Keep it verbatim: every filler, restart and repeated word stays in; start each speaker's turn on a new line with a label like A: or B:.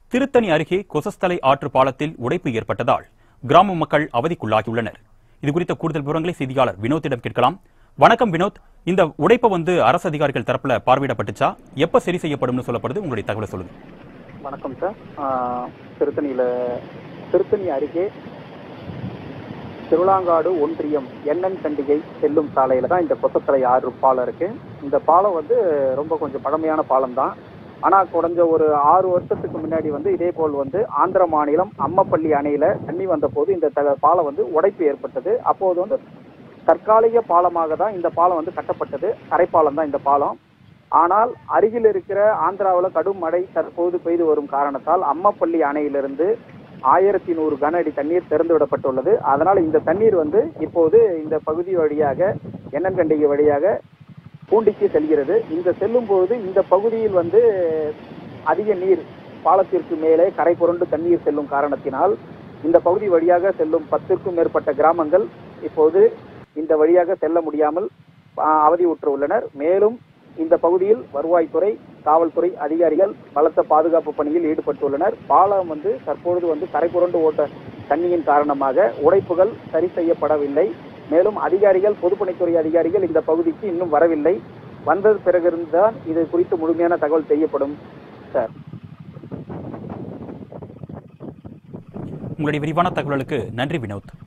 A: திருத்தணி அருகே கொசஸ்தலை ஆற்று பாலத்தில் உடைப்பு ஏற்பட்டதால் கிராம மக்கள் அவதிக்குள்ளாகியுள்ளனர். இதுகுறித்த கூடுதல் விவரங்களை செய்தியாளர் வினோத்திடம் கேட்கலாம். வணக்கம் வினோத், இந்த உடைப்பை வந்து அரசு அதிகாரிகள் தரப்புல பார்வையிடப்பட்டுச்சா, எப்ப சரி செய்யப்படும் சொல்லப்படுது, உங்களுடைய தகவலை சொல்லுங்க.
B: வணக்கம் சார். திருத்தணியில திருத்தணி அருகே திருவிழாங்காடு ஒன்றியம் எண்ணன் கண்டிகை செல்லும் சாலையில தான் இந்த கொசஸ்தலை ஆறு பாலம் இருக்கு. இந்த பாலம் வந்து ரொம்ப கொஞ்சம் பழமையான பாலம் தான். ஆனா குறைஞ்ச ஒரு ஆறு வருஷத்துக்கு முன்னாடி வந்து இதே போல் வந்து ஆந்திர மாநிலம் அம்மப்பள்ளி அணையில தண்ணி வந்த போது இந்த பாலம் வந்து உடைப்பு ஏற்பட்டது. அப்போது வந்து தற்காலிக பாலமாக தான் இந்த பாலம் வந்து கட்டப்பட்டது. தரைப்பாலம் தான் இந்த பாலம். ஆனால் அருகில் இருக்கிற ஆந்திராவில் கடும் மழை தற்போது பெய்து வரும் காரணத்தால் அம்மப்பள்ளி அணையிலிருந்து ஆயிரத்தி நூறு கன அடி தண்ணீர் திறந்து விடப்பட்டுள்ளது. அதனால் இந்த தண்ணீர் வந்து இப்போது இந்த பகுதி வழியாக எண்ணன்கண்டிகை வழியாக பூண்டிக்கு செல்கிறது. இந்த செல்லும் பொழுது இந்த பகுதியில் வந்து அதிக நீர் பாலத்திற்கு மேலே கரை புரண்டு தண்ணீர் செல்லும் காரணத்தினால் இந்த பகுதி வழியாக செல்லும் பத்திற்கும் மேற்பட்ட கிராமங்கள் இப்போது இந்த வழியாக செல்ல முடியாமல் அவதியுற்று உள்ளனர். மேலும் இந்த பகுதியில் வருவாய்த்துறை, காவல்துறை அதிகாரிகள் பலத்த பாதுகாப்பு பணியில் ஈடுபட்டுள்ளனர். பாலம் வந்து தற்பொழுது வந்து கரை புரண்டு ஓட்ட தண்ணியின் காரணமாக உடைப்புகள் சரி செய்யப்படவில்லை. மேலும் அதிகாரிகள், பொதுப்பணித்துறை அதிகாரிகள் இந்த பகுதிக்கு இன்னும் வரவில்லை. வந்தது பிறகிருந்துதான் இது குறித்து முழுமையான தகவல் செய்யப்படும் சார்.
A: உங்களுடைய விரிவான தகவலுக்கு நன்றி வினோத்.